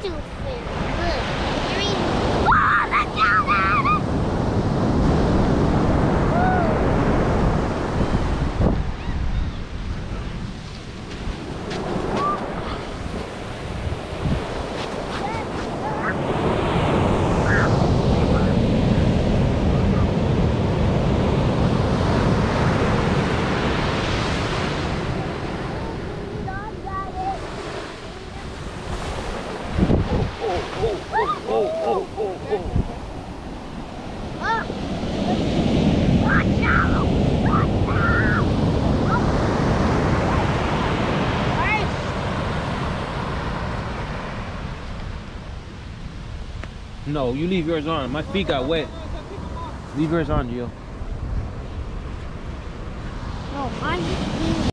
too fair. Look, you're eating. Oh, look down there! No, you leave yours on. My feet got wet. Leave yours on, Gio. No, mine.